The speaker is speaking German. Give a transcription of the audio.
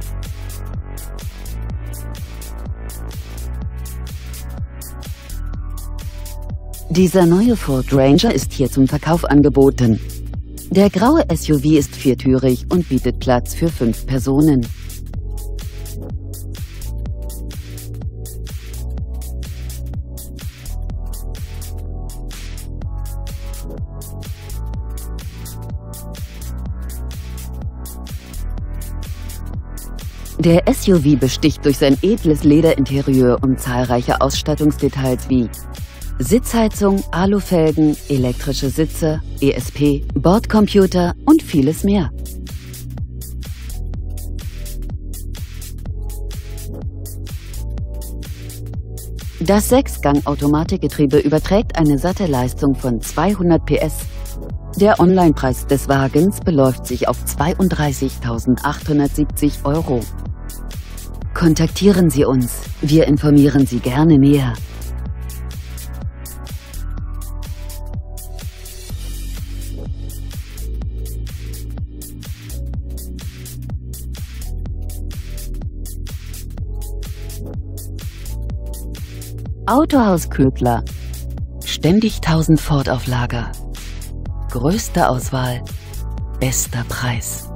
Dieser neue Ford Ranger ist hier zum Verkauf angeboten. Der graue SUV ist viertürig und bietet Platz für 5 Personen. Der SUV besticht durch sein edles Lederinterieur und zahlreiche Ausstattungsdetails wie Sitzheizung, Alufelgen, elektrische Sitze, ESP, Bordcomputer und vieles mehr. Das 6-Gang-Automatikgetriebe überträgt eine satte Leistung von 200 PS. Der Onlinepreis des Wagens beläuft sich auf 32.870 €. Kontaktieren Sie uns, wir informieren Sie gerne näher. Autohaus Ködler. Ständig 1000 Ford auf Lager. Größte Auswahl, bester Preis.